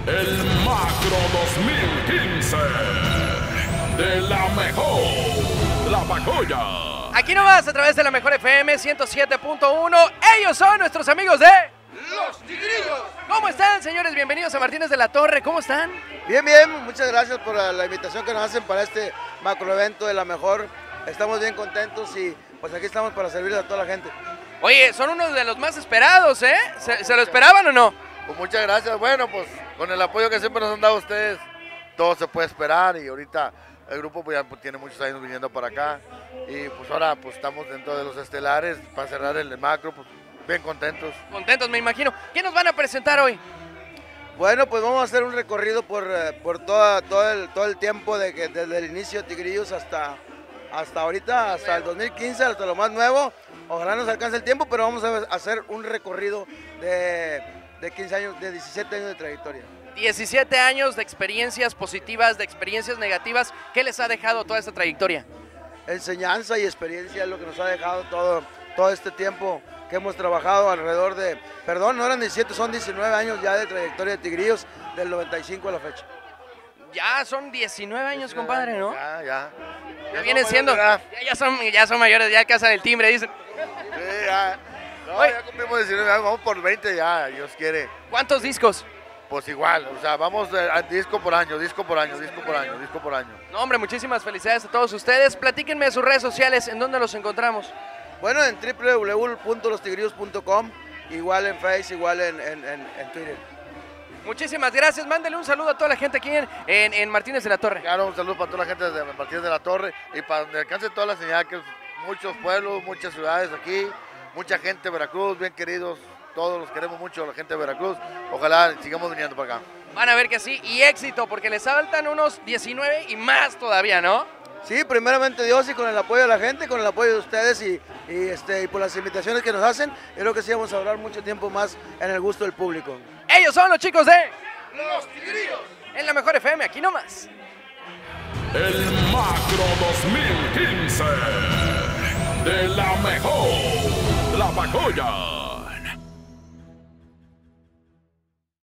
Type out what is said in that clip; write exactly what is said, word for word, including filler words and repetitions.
El Macro dos mil quince de la mejor, La Pacoya. Aquí nomás a través de la mejor F M ciento siete punto uno. Ellos son nuestros amigos de Los Tigrillos. ¿Cómo están, señores? Bienvenidos a Martínez de la Torre. ¿Cómo están? Bien, bien. Muchas gracias por la, la invitación que nos hacen para este macro evento de la mejor. Estamos bien contentos y pues aquí estamos para servirle a toda la gente. Oye, son unos de los más esperados, ¿eh? ¿Se, ¿se lo esperaban o no? Pues muchas gracias. Bueno, pues con el apoyo que siempre nos han dado ustedes, todo se puede esperar y ahorita el grupo pues, ya tiene muchos años viniendo para acá y pues ahora pues estamos dentro de los estelares para cerrar el macro, pues bien contentos. Contentos, me imagino. ¿Qué nos van a presentar hoy? Bueno, pues vamos a hacer un recorrido por, por toda, todo, el, todo el tiempo de que, desde el inicio de Tigrillos hasta, hasta ahorita, hasta el dos mil quince, hasta lo más nuevo. Ojalá nos alcance el tiempo, pero vamos a hacer un recorrido de, de quince años, de diecisiete años de trayectoria. diecisiete años de experiencias positivas, de experiencias negativas. ¿Qué les ha dejado toda esta trayectoria? Enseñanza y experiencia es lo que nos ha dejado todo, todo este tiempo que hemos trabajado alrededor de, perdón, no eran diecisiete, son diecinueve años ya de trayectoria de Tigrillos, del noventa y cinco a la fecha. Ya son diecinueve años, compadre, ¿no? Ya, ya. Ya vienen siendo, ya, ya, son, ya son mayores, ya alcanzan el timbre, dicen. Sí, ya. No, Oye. ya cumplimos diecinueve años, vamos por veinte ya, Dios quiere. ¿Cuántos discos? Pues igual, o sea, vamos a disco por año, disco por año, disco por año, disco por año. No, hombre, muchísimas felicidades a todos ustedes. Platíquenme de sus redes sociales, ¿en dónde los encontramos? Bueno, en w w w punto los tigrillos punto com, igual en Facebook, igual en, en, en, en Twitter. Muchísimas gracias. Mándele un saludo a toda la gente aquí en, en, en Martínez de la Torre. Claro, un saludo para toda la gente de Martínez de la Torre y para donde alcance toda la señal, que muchos pueblos, muchas ciudades aquí, mucha gente de Veracruz, bien queridos, todos los queremos mucho, la gente de Veracruz. Ojalá sigamos viniendo para acá. Van a ver que sí, y éxito, porque les faltan unos diecinueve y más todavía, ¿no? Sí, primeramente Dios y con el apoyo de la gente, con el apoyo de ustedes y, y, este, y por las invitaciones que nos hacen, yo creo que sí vamos a hablar mucho tiempo más en el gusto del público. Ellos son los chicos de Los Tigrillos. En la mejor F M, aquí nomás. El Macro dos mil quince de la mejor, La Pacoya.